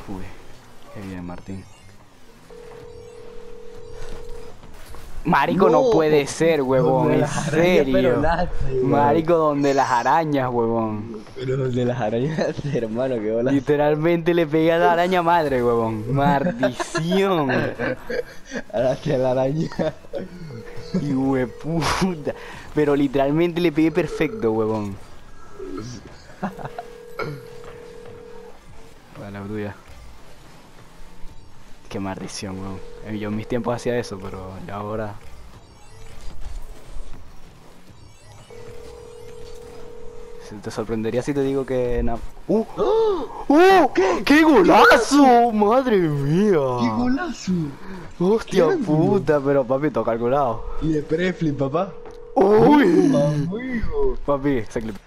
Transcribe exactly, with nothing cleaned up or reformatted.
Uy, qué bien, Martín. Marico, no, no puede ser, huevón, en serio. Nace, Marico, donde las arañas, huevón. Pero donde las arañas, hermano, qué bolas. Literalmente le pegué a la araña madre, huevón. Maldición. Hacia la araña. Y hueputa. Pero literalmente le pegué perfecto, huevón. Vale, la tuya. Qué maldición, weón. Yo en mis tiempos hacía eso, pero ya ahora... Te sorprendería si te digo que... Na... ¡Uh! ¡Uh! ¿Qué? ¡Qué golazo! ¡Madre mía! ¡Qué golazo! ¡Hostia puta! Pero papi, todo calculado. Y de preflip, papá. ¡Uy! ¡Amigo! Papi, se clip.